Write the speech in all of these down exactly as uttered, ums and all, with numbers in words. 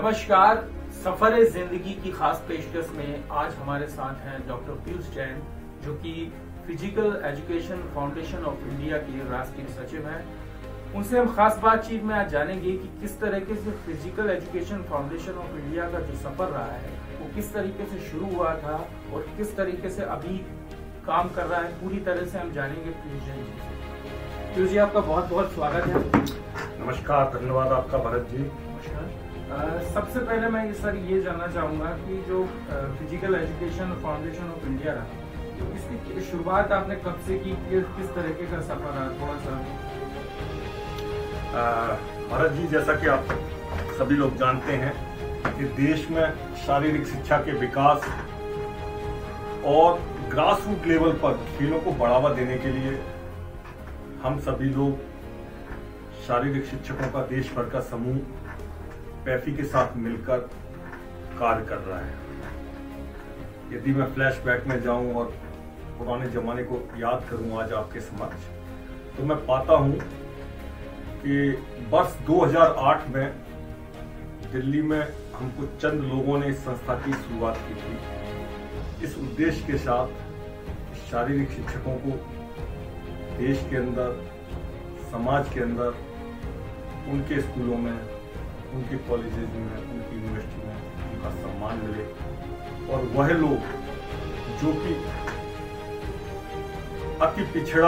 नमस्कार। सफर जिंदगी की खास पेशकश में आज हमारे साथ हैं डॉक्टर पीयूष जैन, जो कि physical education foundation of India के राष्ट्रीय सचिव हैं। उनसे हम खास बातचीत में आज जानेंगे कि किस तरीके से physical education foundation of India का जो सफर रहा है वो किस तरीके से शुरू हुआ था और किस तरीके से अभी काम कर रहा है, पूरी तरह से हम जानेंगे पीयूष जैन जी से। पीयूष जी, आपका बहुत बहुत स्वागत है। नमस्कार, धन्यवाद आपका भरत जी। नमस्कार। Uh, सबसे पहले मैं सर ये जानना चाहूंगा कि जो physical education foundation of India रहा, तो इसकी शुरुआत आपने कब से की, किस तरीके का सफर रहा, थोड़ा सा। भरत जी, जैसा कि आप सभी लोग जानते हैं कि देश में शारीरिक शिक्षा के विकास और ग्रास रूट लेवल पर खेलों को बढ़ावा देने के लिए हम सभी लोग शारीरिक शिक्षकों का देश भर का समूह पैफी के साथ मिलकर कार्य कर रहा है। यदि मैं फ्लैशबैक में जाऊं और पुराने जमाने को याद करूं आज आपके समक्ष, तो मैं पाता हूं कि वर्ष दो हज़ार आठ में दिल्ली में हमको चंद लोगों ने इस संस्था की शुरुआत की थी, इस उद्देश्य के साथ शारीरिक शिक्षकों को देश के अंदर, समाज के अंदर, उनके स्कूलों में, उनके कॉलेजेस में, उनकी यूनिवर्सिटी में उनका सम्मान मिले और वह लोग जो कि अति पिछड़ा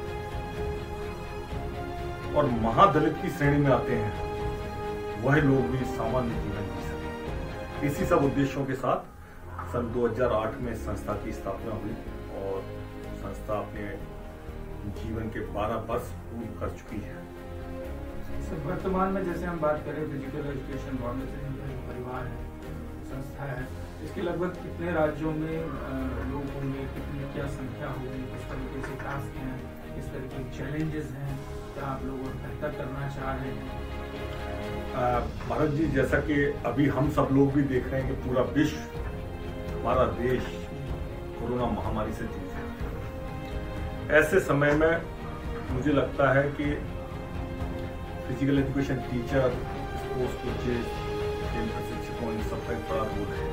और महादलित की श्रेणी में आते हैं, वह लोग भी सामान्य जीवन जी सके। इसी सब उद्देश्यों के साथ सन दो हज़ार आठ में संस्था की स्थापना हुई और संस्था अपने जीवन के बारह वर्ष पूर्ण कर चुकी है। वर्तमान में जैसे हम बात करें फिजिकल एजुकेशन फाउंडेशन का जो परिवार है, संस्था है, इसके लगभग कितने राज्यों में लोग होंगे, कितनी क्या संख्या होगी, किस तरीके से टास्क हैं, किस तरीके के चैलेंजेस हैं, क्या आप लोग और बेहतर करना चाह रहे हैं? भारत जी, जैसा कि अभी हम सब लोग भी देख रहे हैं कि पूरा विश्व, हमारा देश कोरोना महामारी से जूझ रहा है। ऐसे समय में मुझे लगता है कि physical education teacher, sports coaches, खेल प्रशिक्षकों, इन सब का एक बड़ा रोल है।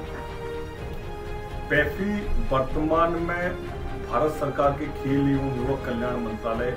पैफी वर्तमान में भारत सरकार के खेल एवं युवक कल्याण मंत्रालय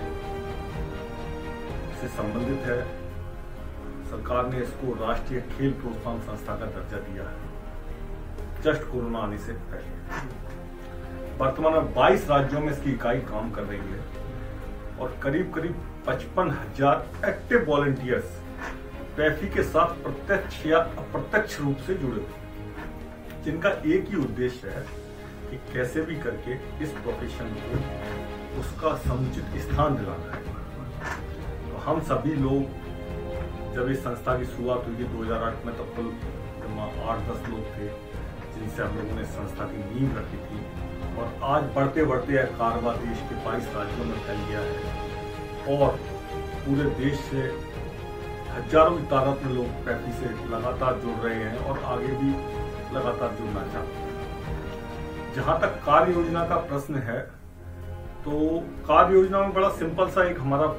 से संबंधित है। सरकार ने इसको राष्ट्रीय खेल प्रोत्साहन संस्था का दर्जा दिया है जस्ट कोरोना आने से पहले। वर्तमान में बाईस राज्यों में इसकी इकाई काम कर रही है और करीब करीब पचपन हजार एक्टिव वॉलंटियर्स पैफी के साथ प्रत्यक्ष या अप्रत्यक्ष रूप से जुड़े हुए, जिनका एक ही उद्देश्य है कि कैसे भी करके इस प्रोफेशन को उसका समुचित स्थान दिलाना है। तो हम सभी लोग, जब इस संस्था की शुरुआत हुई थी दो हज़ार आठ में, तब कुल आठ दस लोग थे जिनसे हम लोगों ने संस्था की नींव रखी थी और आज बढ़ते बढ़ते कारवा देश के बाईस राज्यों में फैल गया है और पूरे देश से हजारों की तादाद में लोग पैफी से लगातार जुड़ रहे हैं और आगे भी लगातार जुड़ना चाहते हैं। जहां तक कार्य योजना का प्रश्न है, तो कार्य योजना में बड़ा सिंपल सा एक हमारा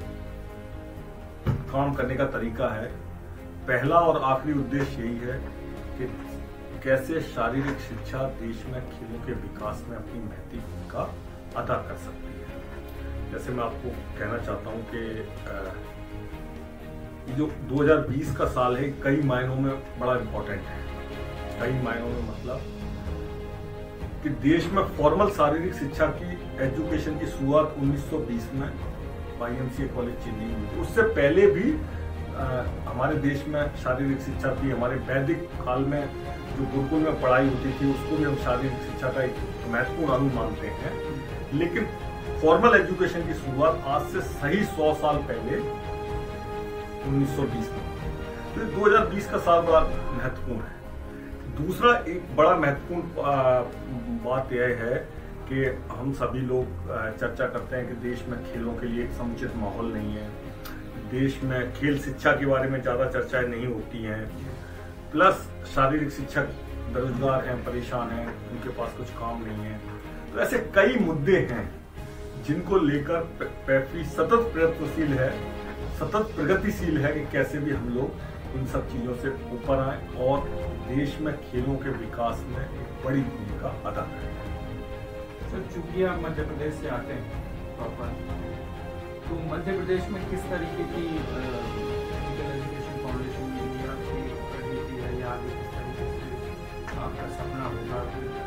काम करने का तरीका है। पहला और आखिरी उद्देश्य यही है कि कैसे शारीरिक शिक्षा देश में खेलों के विकास में अपनी महत्वपूर्ण भूमिका अदा कर सकती है। जैसे मैं आपको कहना चाहता हूं कि ये जो दो हज़ार बीस का साल है, कई मायनों में बड़ा इम्पोर्टेंट है। कई मायनों में मतलब कि देश में फॉर्मल शारीरिक शिक्षा की एजुकेशन की शुरुआत उन्नीस सौ बीस में वाईएमसीए कॉलेज चेन्नई में हुई। उससे पहले भी आ, हमारे देश में शारीरिक शिक्षा थी। हमारे वैदिक काल में जो गुरुकुल में पढ़ाई होती थी, उसको भी हम शारीरिक शिक्षा का एक महत्वपूर्ण अंग मानते हैं। लेकिन फॉर्मल एजुकेशन की शुरुआत आज से सही सौ साल पहले उन्नीस सौ बीस में। तो दो हज़ार बीस का साल बड़ा महत्वपूर्ण है। दूसरा एक बड़ा महत्वपूर्ण बात यह है कि हम सभी लोग चर्चा करते हैं कि देश में खेलों के लिए एक समुचित माहौल नहीं है। देश में खेल शिक्षा के बारे में ज्यादा चर्चाएं नहीं होती हैं। प्लस शारीरिक शिक्षक बेरोजगार हैं, परेशान हैं, उनके पास कुछ काम नहीं है। तो ऐसे कई मुद्दे हैं जिनको लेकर पैफी सतत प्रयत्नशील है, सतत प्रगतिशील है कि कैसे भी हम लोग इन सब चीज़ों से ऊपर आए और देश में खेलों के विकास में एक बड़ी भूमिका अदा करें। सर, चूंकि आप मध्य प्रदेश से आते हैं प्रॉपर, तो मध्य प्रदेश में किस तरीके की फिजिकल एजुकेशन फाउंडेशन इंडिया की रणनीति है या आगे किस तरीके से आपका सपना होगा?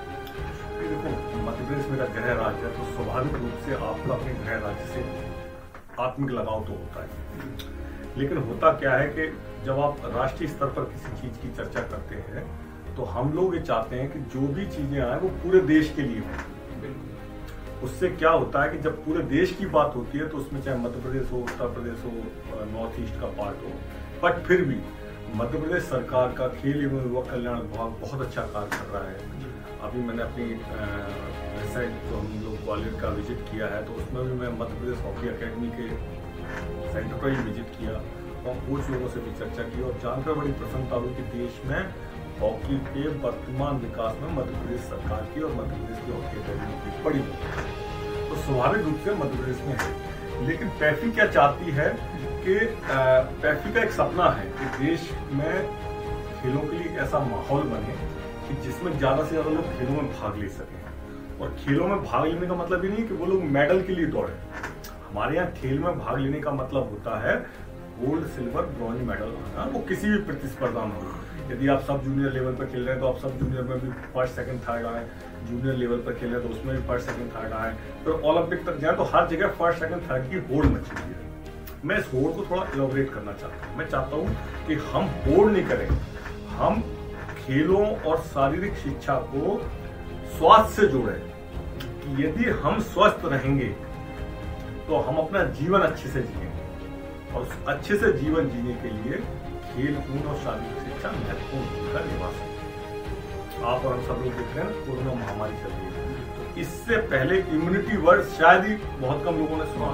देखो, मध्य प्रदेश मेरा गृह राज्य है, तो स्वाभाविक रूप से आपका अपने गृह राज्य से आत्मिक लगाव तो होता है। लेकिन होता क्या है कि जब आप राष्ट्रीय स्तर पर किसी चीज की चर्चा करते हैं तो हम लोग ये चाहते हैं कि जो भी चीजें आए वो पूरे देश के लिए हो। उससे क्या होता है कि जब पूरे देश की बात होती है तो उसमें चाहे मध्य प्रदेश हो, उत्तर प्रदेश हो, नॉर्थ ईस्ट का पार्ट हो, बट फिर भी मध्य प्रदेश सरकार का खेल एवं युवा कल्याण विभाग बहुत अच्छा कार्य कर रहा है। अभी मैंने अपनी वेबसाइट जो हम लोग ग्वालियर का विजिट किया है, तो उसमें भी मैं मध्य प्रदेश हॉकी अकेडमी के सेंटर पर ही विजिट किया और कोच लोगों से भी चर्चा की और जानकर बड़ी प्रसन्नता हुई कि देश में हॉकी के वर्तमान विकास में मध्य प्रदेश सरकार की और मध्य प्रदेश की हॉकी अकेडमी की बड़ी तो स्वाभाविक रूप से मध्य प्रदेश में है। लेकिन पैफी क्या चाहती है कि पैफी का एक सपना है कि देश में खेलों के लिए ऐसा माहौल बने कि जिसमें ज्यादा से ज्यादा लोग खेलों में भाग ले सकें। और खेलों में भाग लेने का मतलब ये नहीं है कि वो लोग मेडल के लिए दौड़े। हमारे यहाँ खेल में भाग लेने का मतलब होता है गोल्ड, सिल्वर, ब्रॉन्ज मेडल आना, वो किसी भी प्रतिस्पर्धा में हो। यदि आप सब जूनियर लेवल पर खेल रहे हैं तो आप सब जूनियर में भी फर्स्ट सेकंड थर्ड आए, जूनियर लेवल पर खेल रहे हैं तो उसमें भी फर्स्ट सेकंड थर्ड आए, फिर तो ओलंपिक तक जाए तो हर जगह फर्स्ट सेकंड थर्ड की होड़ मची हुई है। मैं इस होड़ को थोड़ा इलॉबरेट करना चाहता हूँ। मैं चाहता हूँ कि हम होड़ नहीं करें, हम खेलों और शारीरिक शिक्षा को स्वास्थ्य से जोड़ें कि यदि हम स्वस्थ रहेंगे तो हम अपना जीवन अच्छे से जिएंगे और अच्छे से जीवन जीने के लिए खेल कूद और शारीरिक शिक्षा महत्वपूर्ण भूमिका निभा सकती है। आप और हम सब लोग देख रहे हैं कोरोना महामारी चल रही है, तो इससे पहले इम्यूनिटी वर्ड शायद ही बहुत कम लोगों ने सुना,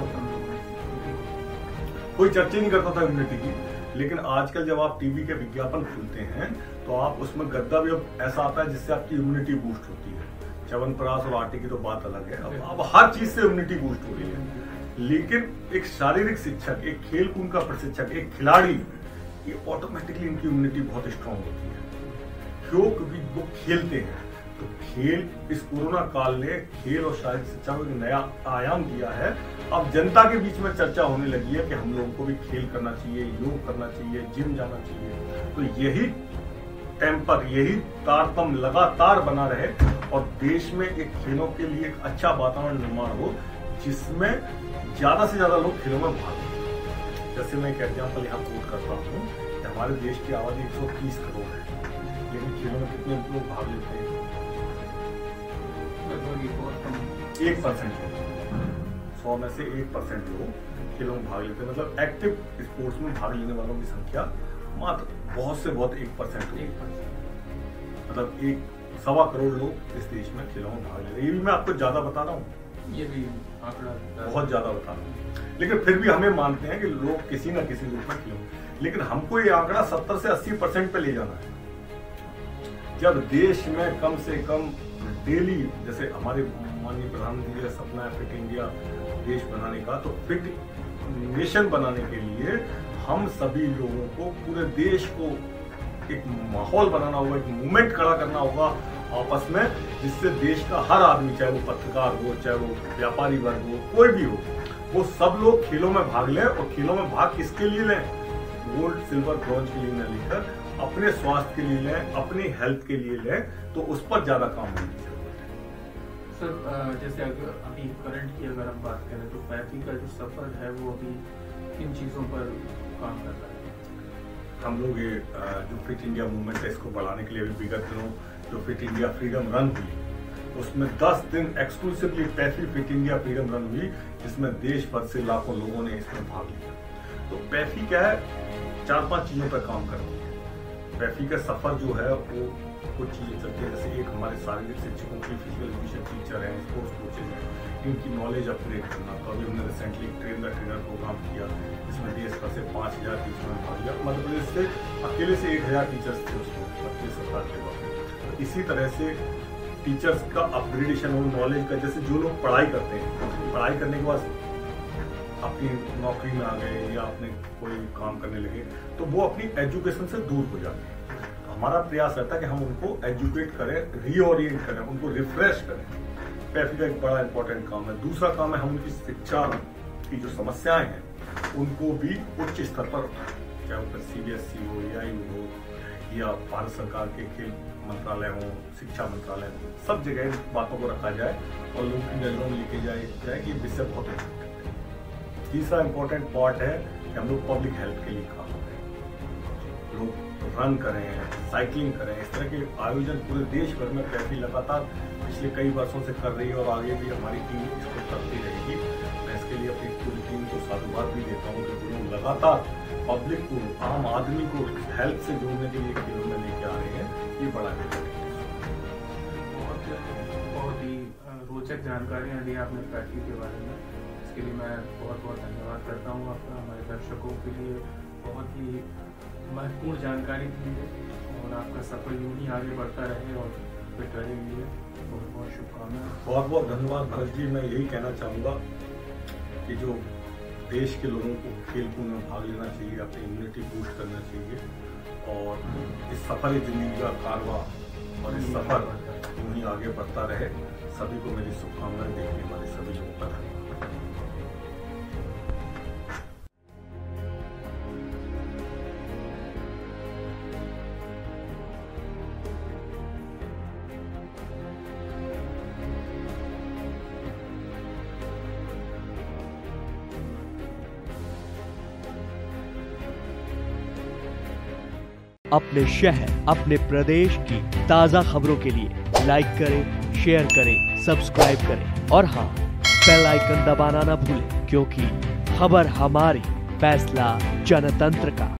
कोई चर्चा नहीं करता था इम्यूनिटी की। लेकिन आजकल जब आप टीवी के विज्ञापन खुलते हैं तो आप उसमें गद्दा भी अब ऐसा आता है जिससे आपकी इम्यूनिटी बूस्ट होती है। च्यवनप्राश और आटे की तो बात अलग है, अब, अब हर चीज से इम्यूनिटी बूस्ट हो रही है। लेकिन एक शारीरिक शिक्षक, एक खेल कूद का प्रशिक्षक, एक खिलाड़ी, ये ऑटोमेटिकली इनकी इम्यूनिटी बहुत स्ट्रांग होती है। क्यों? क्योंकि वो खेलते हैं। तो खेल, इस कोरोना काल ने खेल और शारीरिक शिक्षा को एक नया आयाम दिया है। अब जनता के बीच में चर्चा होने लगी है कि हम लोगों को भी खेल करना चाहिए, योग करना चाहिए, जिम जाना चाहिए। तो यही टेम्पर, यही तारतम्य लगातार बना रहे और देश में एक खेलों के लिए एक अच्छा वातावरण निर्माण हो जिसमें ज्यादा से ज्यादा लोग खेलों में भाग लें। जैसे मैं एक एग्जाम्पल यहाँ कोट करता हूँ कि हमारे देश की आबादी एक सौ तीस करोड़ है, लेकिन खेलों में कितने लोग भाग लेते हैं? एक परसेंट लोग, सौ में से एक परसेंट लोग खेलों में भाग लेते हैं। मतलब एक्टिव स्पोर्ट्स में भाग लेने वालों की संख्या मात्र बहुत से बहुत एक परसेंट होगी। मतलब एक सवा करोड़ लोग इस देश में खेलों में भाग लेते हैं। ये भी मैं आपको ज्यादा बता रहा हूँ, ये भी आंकड़ा बहुत ज्यादा बता रहा हूँ, लेकिन फिर भी हमें मानते हैं कि लोग किसी न किसी रूप में खेलों। लेकिन हमको ये आंकड़ा सत्तर से अस्सी परसेंट पे ले जाना है। जब देश में कम से कम डेली, जैसे हमारे माननीय प्रधानमंत्री का सपना है फिट इंडिया देश बनाने का, तो फिट नेशन बनाने के लिए हम सभी लोगों को, पूरे देश को एक माहौल बनाना होगा, एक मूवमेंट खड़ा करना होगा आपस में, जिससे देश का हर आदमी, चाहे वो पत्रकार हो, चाहे वो व्यापारी वर्ग हो, कोई भी हो, वो सब लोग खेलों में भाग लें। और खेलों में भाग किसके लिए लें? गोल्ड, सिल्वर, ब्रॉन्ज के लिए न लेकर अपने स्वास्थ्य के लिए लें, अपनी हेल्थ के लिए लें, तो उस पर ज्यादा काम होने की जरूरत है। सर, जैसे अगर अभी करंट की अगर हम बात करें तो पैफी का जो सफर है वो अभी किन चीजों पर काम कर रहा है? हम लोग ये जो फिट इंडिया मूवमेंट है इसको बढ़ाने के लिए अभी विगत दिनों जो फिट इंडिया फ्रीडम रन हुई, उसमें दस दिन exclusively PEFI Fit India Freedom Run हुई, जिसमें देश भर से लाखों लोगों ने इसमें भाग लिया। तो पैफी क्या है, चार पांच चीजों पर काम करती है। पैफी का सफर जो है वो कुछ चीजें चलती है, जैसे एक हमारे शारीरिक शिक्षकों की, फिजिकल एजुकेशन टीचर हैं, स्पोर्ट्स कोचेज हैं, इनकी नॉलेज अपग्रेड करना। तो अभी हमने recently train the trainer programme किया, जिसमें देश भर से पांच हजार टीचर ने भाग लिया। मध्य प्रदेश से अकेले से एक हजार टीचर्स थे उसमें, मध्य सरकार के वक्त। इसी तरह से टीचर्स का अपग्रेडेशन हो, नॉलेज का, जैसे जो लोग पढ़ाई करते हैं, पढ़ाई करने के बाद अपनी नौकरी में आ गए या अपने कोई काम करने लगे तो वो अपनी एजुकेशन से दूर हो जाते हैं। तो हमारा प्रयास रहता है कि हम उनको एजुकेट करें, रीओरिएंट करें, उनको रिफ्रेश करें। पैफी का एक बड़ा इंपॉर्टेंट काम है। दूसरा काम है हम उनकी शिक्षा की जो समस्याएं हैं उनको भी उच्च स्तर पर उठाएं, चाहे वो सीबीएसई हो या यू हो या भारत सरकार के खेल मंत्रालय हो, शिक्षा मंत्रालय हो, सब जगह इन बातों को रखा जाए और लोगों की नजरों में लेके जाए जाए कि विषय बहुत इम्पोर्टेंट है। तीसरा इम्पोर्टेंट पार्ट है कि हम लोग पब्लिक हेल्थ के लिए काम करें, लोग रन करें, साइकिलिंग करें। इस तरह के आयोजन पूरे देश भर में पैफी लगातार पिछले कई वर्षों से कर रही है और आगे भी हमारी टीम इसको करती रहेगी। मैं इसके लिए अपनी पूरी टीम को साधुवाद भी देता हूँ कि वो लोग लगातार पब्लिक को, आम आदमी को हेल्थ से जोड़ने के लिए खेलों में लेके आ रहे हैं। ये बड़ा है। बहुत बहुत ही रोचक जानकारियाँ दी आपने पैफी के बारे में। इसके लिए मैं बहुत बहुत धन्यवाद करता हूँ आपका। हमारे दर्शकों के लिए बहुत ही महत्वपूर्ण जानकारी दी है और आपका सफर यूं ही आगे बढ़ता रहे और फिट रहे। बहुत बहुत शुभकामनाएं। बहुत बहुत धन्यवाद भरत जी। मैं यही कहना चाहूँगा कि जो देश के लोगों को खेल कूद में भाग लेना चाहिए, अपनी इम्यूनिटी बूस्ट करना चाहिए और इस सफर जिंदगी का कारवा और इस सफर यूं ही आगे बढ़ता रहे। सभी को मेरी शुभकामनाएं देखने वाले सभी लोगों का धन्यवाद। अपने शहर, अपने प्रदेश की ताजा खबरों के लिए लाइक करें, शेयर करें, सब्सक्राइब करें और हाँ, बेल आइकन दबाना ना भूलें, क्योंकि खबर हमारी, फैसला जनतंत्र का।